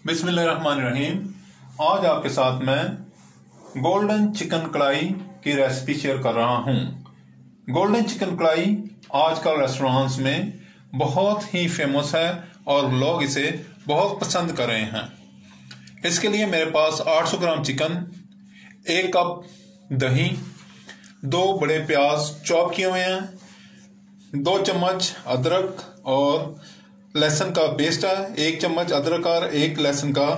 बिस्मिल्लाहिर्रहमानिर्रहीम। आज आपके साथ मैं गोल्डन चिकन कढ़ाई की रेसिपी शेयर कर रहा हूं। गोल्डन चिकन कढ़ाई आजकल रेस्टोरेंट्स में बहुत ही फेमस है और लोग इसे बहुत पसंद कर रहे हैं। इसके लिए मेरे पास 800 ग्राम चिकन, 1 कप दही, 2 बड़े प्याज चॉप किए हुए हैं, 2 चम्मच अदरक और लहसुन का पेस्ट है, 1 चम्मच अदरक और 1 लहसुन का,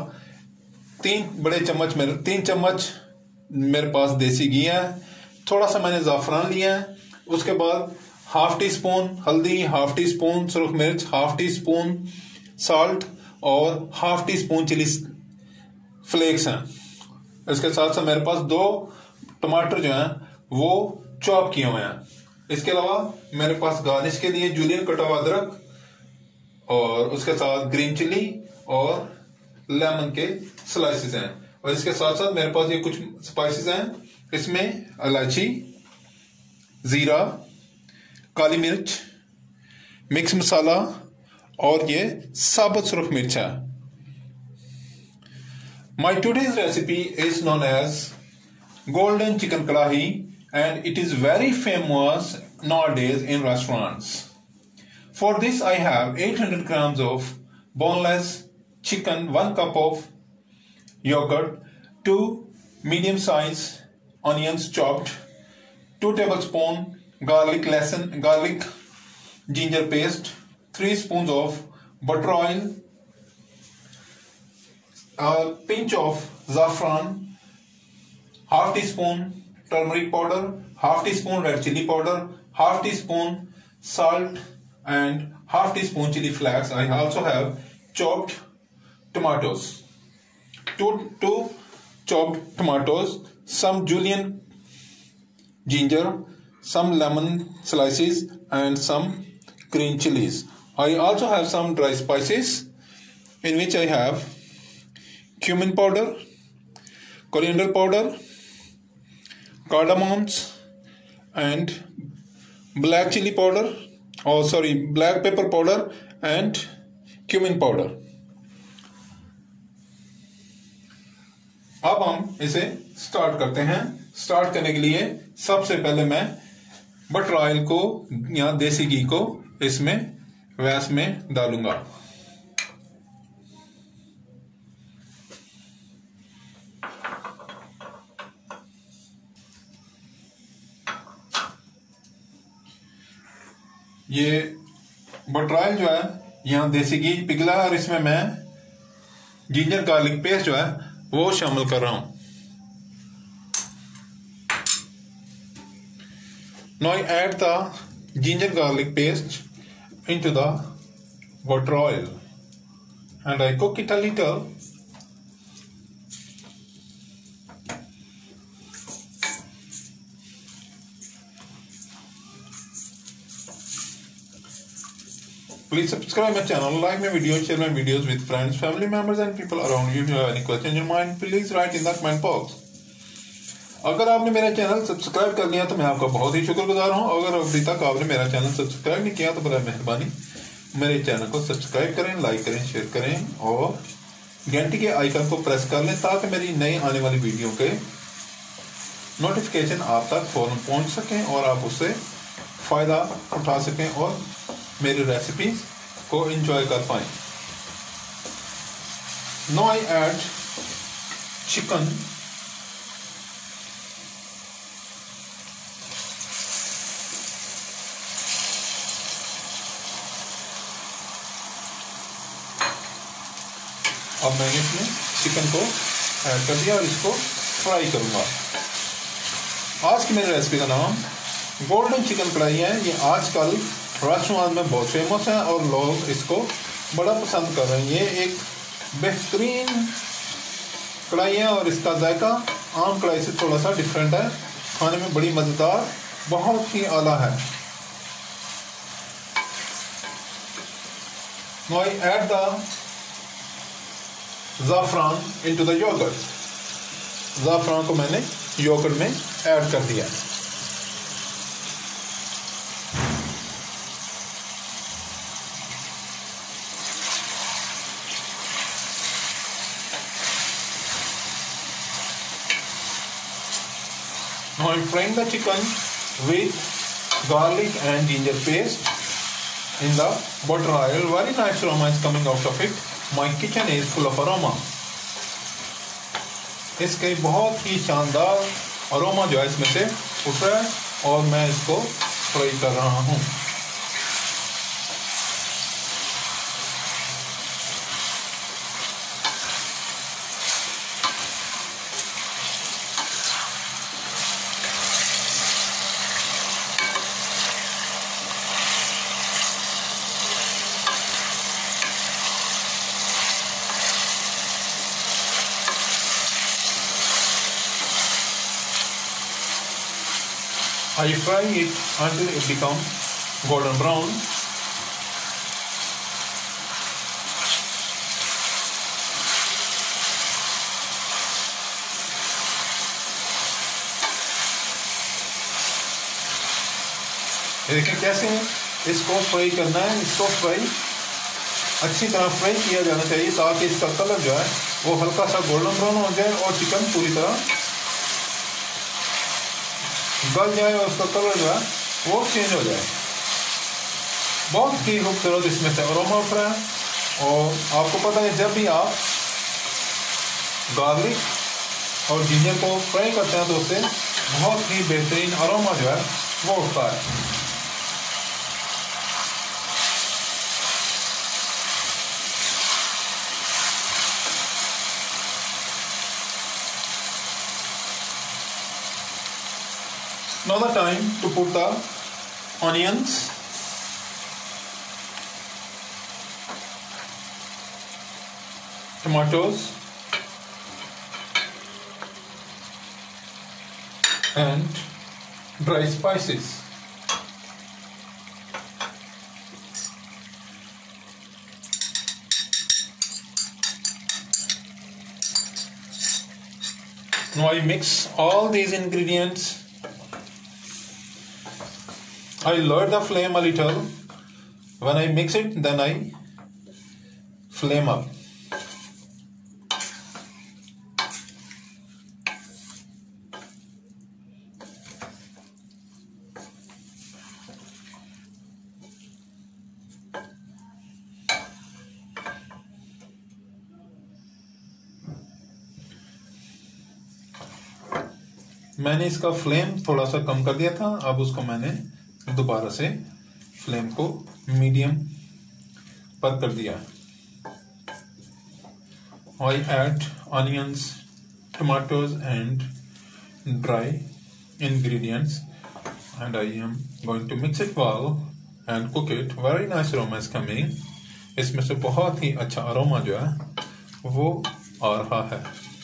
3 चम्मच मेरे पास देसी घी है, थोड़ा सा मैंने ज़ाफ़रान लिया है। उसके बाद हाफ टी स्पून हल्दी, हाफ टी स्पून सुरख मिर्च, हाफ टी स्पून साल्ट और half teaspoon chilli flakes हैं। इसके साथ साथ मेरे पास 2 टमाटर जो हैं वो चॉप किए हुए हैं। इसके अलावा मेरे पास गार्निश के लिए जूलियन कटा हुआ अदरक और उसके साथ ग्रीन चिली और लेमन के स्लाइसेस हैं। और इसके साथ साथ मेरे पास ये कुछ स्पाइसेस हैं। इसमें इलायची, जीरा, काली मिर्च, मिक्स मसाला और ये साबुत सुरख मिर्च है। My today's recipe is known as golden chicken kadahi and it is very famous nowadays in restaurants. For this I have 800 grams of boneless chicken, 1 cup of yogurt, 2 medium size onions chopped, 2 tablespoons garlic ginger paste, 3 spoons of butter oil, a pinch of saffron, half teaspoon turmeric powder, half teaspoon red chili powder, half teaspoon salt and half teaspoon chili flakes. I also have chopped tomatoes, two chopped tomatoes, some julienne ginger, some lemon slices and some green chilies. I also have some dry spices in which I have cumin powder, coriander powder, cardamoms and black chili powder, black pepper powder and cumin powder. अब हम इसे start करते हैं। Start करने के लिए सबसे पहले मैं बटर ऑयल को या देसी घी को इसमें वैस में डालूंगा। ये बटर ऑयल जो है यहाँ देसी घी पिघला है और इसमें मैं जिंजर गार्लिक पेस्ट जो है वो शामिल कर रहा हूं। Now I add the ginger garlic paste into the butter oil and I cook it a little. Please subscribe my channel, like my videos, share my videos with friends, family members and people around you. If you have any question in your mind, please write in the comment box. अगर आपने मेरा channel subscribe कर लिया तो मैं आपका बहुत ही शुक्रगुजार हूं। अगर अभी तक आपने मेरा चैनल सब्सक्राइब नहीं किया तो बड़ा मेहरबानी मेरे चैनल को सब्सक्राइब करें, लाइक करें, शेयर करें और घंटी के आइकन को प्रेस कर लें ताकि मेरी नई आने वाली वीडियो के नोटिफिकेशन आप तक फौरन पहुंच सकें और आप उससे फ़ायदा उठा सकें और मेरी रेसिपी को एंजॉय कर पाएं। Now I add chicken, अब मैंने इसमें चिकन को ऐड कर दिया और इसको फ्राई करूंगा। आज की मेरी रेसिपी का नाम गोल्डन चिकन कढ़ाई है। ये आजकल रेस्टोरेंट में बहुत फेमस है और लोग इसको बड़ा पसंद कर रहे हैं। ये एक बेहतरीन कढ़ाई है और इसका जायका आम कढ़ाई से थोड़ा सा डिफरेंट है। खाने में बड़ी मज़ेदार, बहुत ही आला है। Now I add the ज़ाफ़रान into the yogurt. ज़ाफ़रान को मैंने योगर्ट में ऐड कर दिया। Now I'm frying the chicken with garlic and ginger paste in the butter oil. Very nice aroma is coming out of it. My kitchen is full of aroma. इसके बहुत ही शानदार aroma जो है इसमें से उठ रहा है और मैं इसको फ्राई कर रहा हूँ. I fry it until it becomes golden brown. देखिए कैसे इसको फ्राई करना है. इसको फ्राई अच्छी तरह फ्राई किया जाना चाहिए ताकि इसका कलर जो है वो हल्का सा गोल्डन ब्राउन हो जाए और चिकन पूरी तरह गल जाए और उसका कलर जो है वो चेंज हो जाए. बहुत ही खूबसूरत इसमें से अरोमा उठ रहा है. और आपको पता है जब भी आप गार्लिक और जिंजर को फ्राई करते हैं तो उससे बहुत ही बेहतरीन अरोमा जो है वो उठता है. Now the time to put the onions, tomatoes and dry spices. Now I mix all these ingredients. I lower the flame a little. When I mix it, then I flame up. मैंने इसका flame थोड़ा सा कम कर दिया था. अब उसको मैंने दोबारा से फ्लेम को मीडियम पर कर दिया. I add onions, tomatoes and dry ingredients and I am going to mix it well and cook it. Very nice aroma is coming. इसमें से बहुत ही अच्छा अरोमा जो है वो आ रहा है.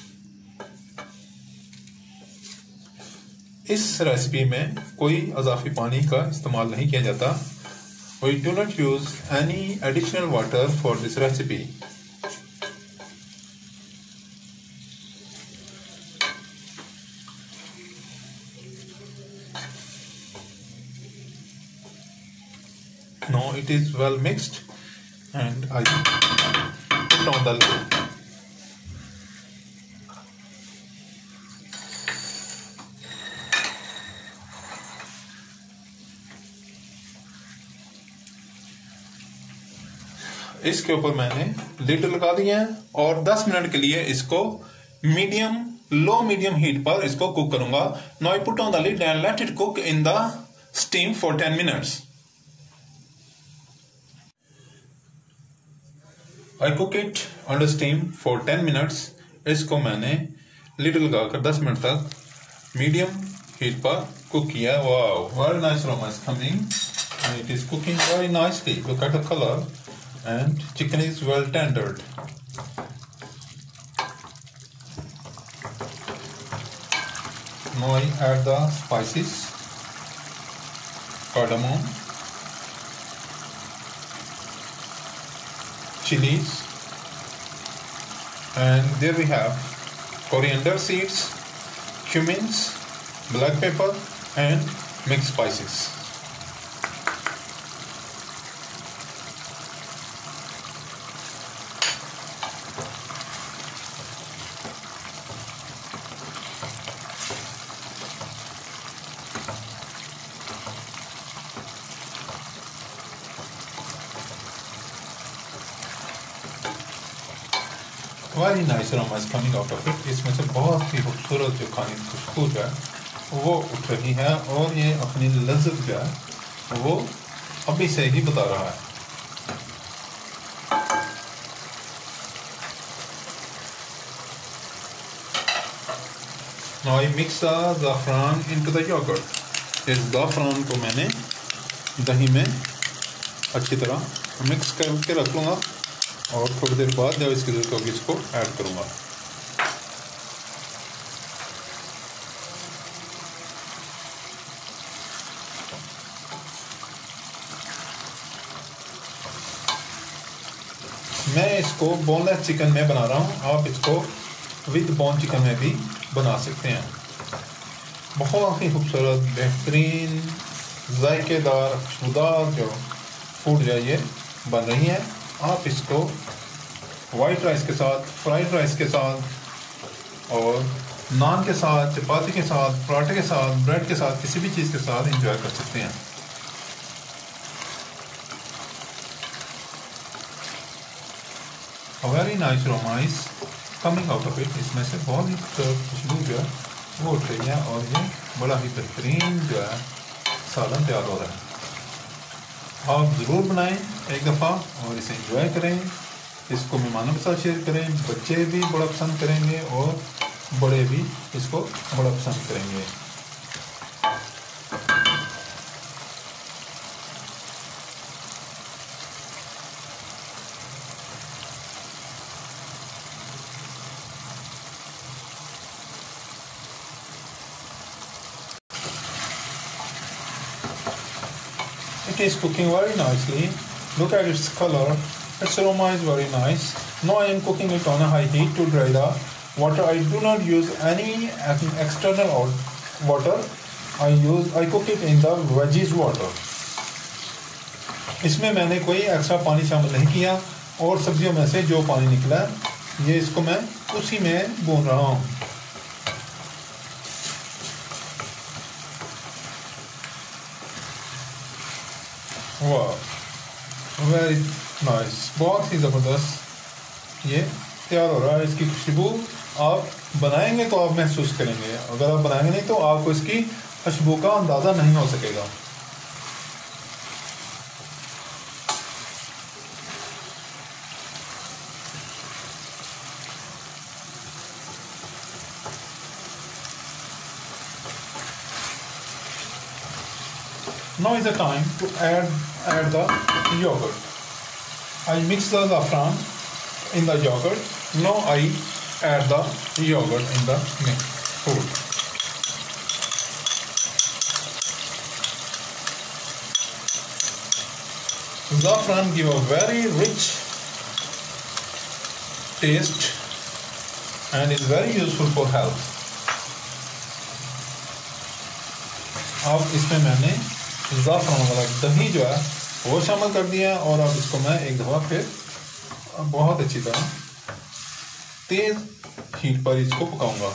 इस रेसिपी में कोई अज़ाफ़ी पानी का इस्तेमाल नहीं किया जाता. We do not use any additional water for this recipe. Now it is well mixed and I put on the lid. इसके ऊपर मैंने लिड लगा दिया है और 10 मिनट के लिए इसको लो मीडियम हीट पर इसको कुक करूंगा. Now I put on the lid and let it cook in the steam for 10 minutes. I cook it under steam for 10 minutes. इसको मैंने लिड लगाकर 10 मिनट तक मीडियम हीट पर कुक किया. Wow, very nice aroma is coming and it is cooking very nicely. Look at the color. And chicken is well tendered. Now I add the spices, cardamom, chilies, and there we have coriander seeds, cumins, black pepper and mixed spices. Very nice aroma is coming out of it. इसमें से बहुत ही खूबसूरत जो खाने की खुशबू जो है वो उठ रही है और ये अपनी लज्जत जो है वो अभी से ही बता रहा है। Now I mix the ज़ाफ़रान into the yogurt। इस ज़ाफ़रान को मैंने दही में अच्छी तरह मिक्स करके रख लूँगा और थोड़ी देर बाद जब इसकी ज़रूरत होगी इसको ऐड करूँगा। मैं इसको बोनलेस चिकन में बना रहा हूँ, आप इसको विद बोन चिकन में भी बना सकते हैं। बहुत ही खूबसूरत बेहतरीन जायकेदार खुशबूदार जो फूड जो ये बन रही है। आप इसको वाइट राइस के साथ, फ्राइड राइस के साथ और नान के साथ, चपाती के साथ, पराठे के साथ, ब्रेड के साथ, किसी भी चीज़ के साथ एंजॉय कर सकते हैं। Very nice aroma is coming out of it. इसमें से बहुत ही खुशबू जो है वो उठ रही है और ये बड़ा ही बेहतरीन जो है सालन तैयार हो रहा है। आप ज़रूर बनाएं एक दफ़ा और इसे एंजॉय करें। इसको मेहमानों के साथ शेयर करें, बच्चे भी बड़ा पसंद करेंगे और बड़े भी इसको बड़ा पसंद करेंगे। It is cooking very nicely. Look at its color. Its aroma is very nice. Now I am cooking it on a high heat to dry the water. I do not use any external water. I cook it in the veggies water. इसमें मैंने कोई extra पानी शामिल नहीं किया और सब्जियों में से जो पानी निकला ये इसको मैं उसी में भून रहा हूँ। वाह, वेरी नाइस, बहुत ही ज़बरदस्त ये तैयार हो रहा है। इसकी खुशबू आप बनाएंगे तो आप महसूस करेंगे, अगर आप बनाएंगे नहीं तो आपको इसकी खुशबू का अंदाज़ा नहीं हो सकेगा। Now is the time to add the yogurt. I mix the saffron in the yogurt. Now I add the yogurt in the food. Saffron give a very rich taste and is very useful for health. अब इसमें मैंने ज़ाफ़रान वाला दही जो है वो शामिल कर दिया और अब इसको मैं एक दफ़ा फिर बहुत अच्छी तरह तेज़ हीट पर इसको पकाऊंगा।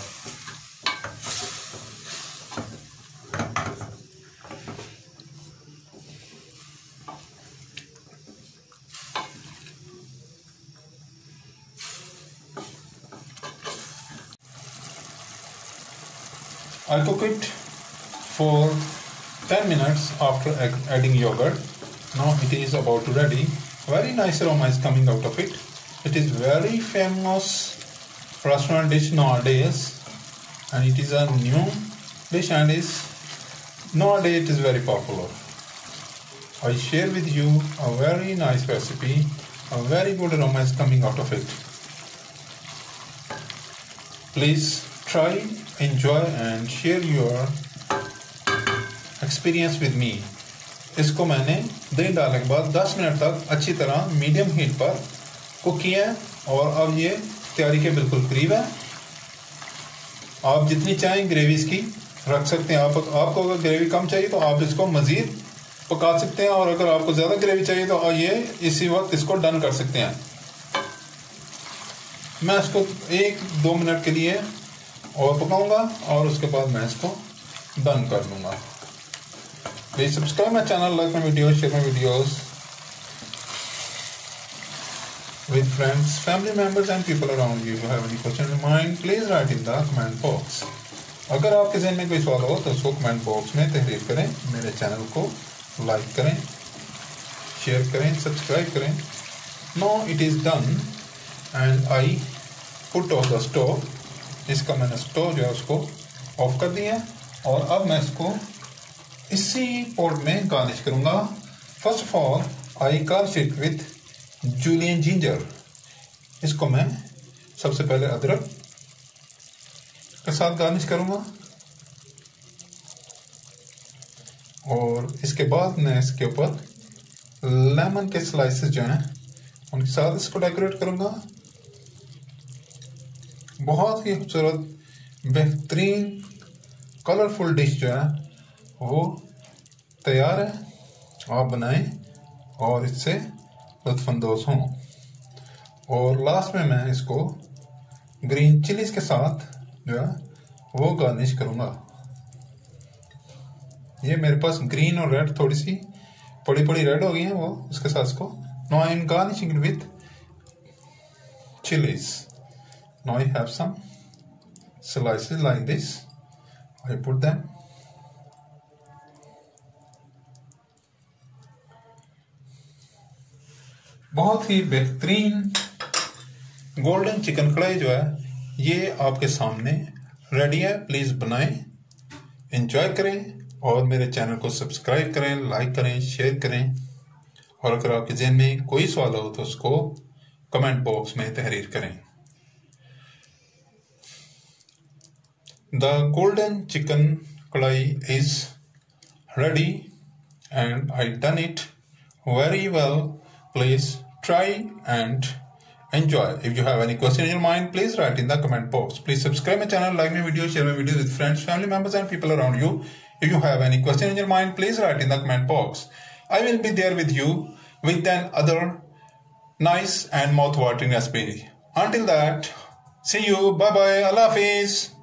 I cook it for 10 minutes after adding yogurt. Now it is about to ready. Very nice aroma is coming out of it. It is very famous restaurant dish nowadays, and it is a new dish and is nowadays it is very popular. I share with you a very nice recipe. A very good aroma is coming out of it. Please try, enjoy and share your experience with me. इसको मैंने दही डालने के बाद 10 मिनट तक अच्छी तरह मीडियम हीट पर कुक किया है और अब ये तैयारी के बिल्कुल करीब है। आप जितनी चाहें ग्रेवी इसकी रख सकते हैं। आपको अगर ग्रेवी कम चाहिए तो आप इसको मज़ीद पका सकते हैं और अगर आपको ज़्यादा ग्रेवी चाहिए तो ये इसी वक्त इसको डन कर सकते हैं। मैं इसको 1-2 मिनट के लिए और पकाऊंगा और उसके बाद मैं इसको डन कर लूँगा। Please subscribe my channel, like my videos, share my videos. with friends, family members and people around you. If you have any question in mind, please write in the comment box. अगर आपके ज़हन में कोई सवाल हो तो उसको comment box में तहरीर करें. मेरे चैनल को लाइक करें, शेयर करें, सब्सक्राइब करें. Now it is done and I put off the stove. इसका मैंने स्टोव जो है उसको ऑफ कर दिया और अब मैं इसको इसी पॉट में गार्निश करूँगा. First of all I garnish it with julienne ginger. इसको मैं सबसे पहले अदरक के साथ गार्निश करूँगा और इसके बाद मैं इसके ऊपर लेमन के स्लाइसेस जो हैं उनके साथ इसको डेकोरेट करूँगा. बहुत ही खूबसूरत बेहतरीन कलरफुल डिश जो है वो तैयार है. आप बनाएं और इससे लुत्फानंदोज़ हों. और लास्ट में मैं इसको ग्रीन चिलीज के साथ जो है वो गार्निश करूँगा. ये मेरे पास ग्रीन और रेड थोड़ी सी बड़ी बड़ी रेड हो गई हैं, वो उसके साथ इसको. Now I am garnishing it with chilies. Now I have some slices like this. I put them. बहुत ही बेहतरीन गोल्डन चिकन कढ़ाई जो है ये आपके सामने रेडी है. प्लीज बनाएं, एंजॉय करें और मेरे चैनल को सब्सक्राइब करें, लाइक करें, शेयर करें. और अगर आपके ज़हन में कोई सवाल हो तो उसको कमेंट बॉक्स में तहरीर करें. The golden chicken kadai is ready and I done it very well. Please try and enjoy. If you have any question in your mind, please write in the comment box. Please subscribe my channel, like my video, share my videos with friends, family members and people around you. If you have any question in your mind, please write in the comment box. I will be there with you with another nice and mouth-watering recipe. Until that, see you. Bye bye. Allah Hafiz.